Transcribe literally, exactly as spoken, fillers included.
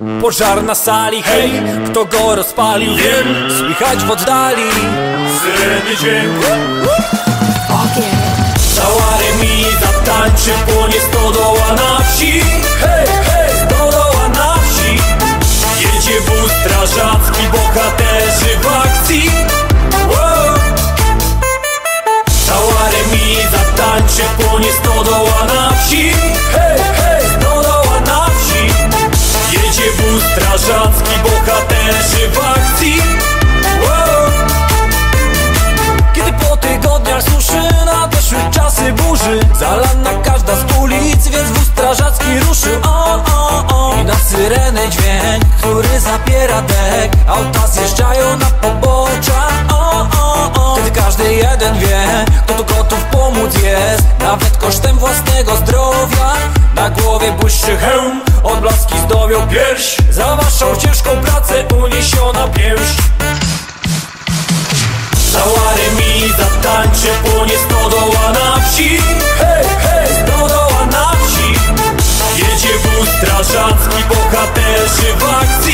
Pożar na sali, hej, kto go rozpalił? Wiem, słychać w oddali syreny dźwięk. Cała remiza tańczy, płonie stodoła na wsi. Hej, hej, stodoła na wsi. Jedzie wóz strażacki, bohaterzy w akcji. Wow. Cała remiza tańczy, płonie stodoła na wsi. Hej, hej, stodoła na wsi. Jedzie wóz strażacki, bohaterzy w akcji. Wow. Kiedy po tygodniach suszy nadeszły czasy burzy, zalana każda z ulic, więc wóz strażacki ruszył. O, o, o. I na syrenę dźwięk, który zapiera dek. Auta zjeżdżają na pobocza. O, o, o. Wtedy każdy jeden wie, kto tu gotów pomóc jest, nawet kosztem własnego zdrowia. Na głowie błyszczy hełm, odblaski zdobią pierś. Za waszą ciężką pracę uniesiona pięść. Cała remiza tańczy, płonie stodoła na wsi. Hej, hej, stodoła na wsi. Jedzie wóz strażacki, bohaterzy w akcji.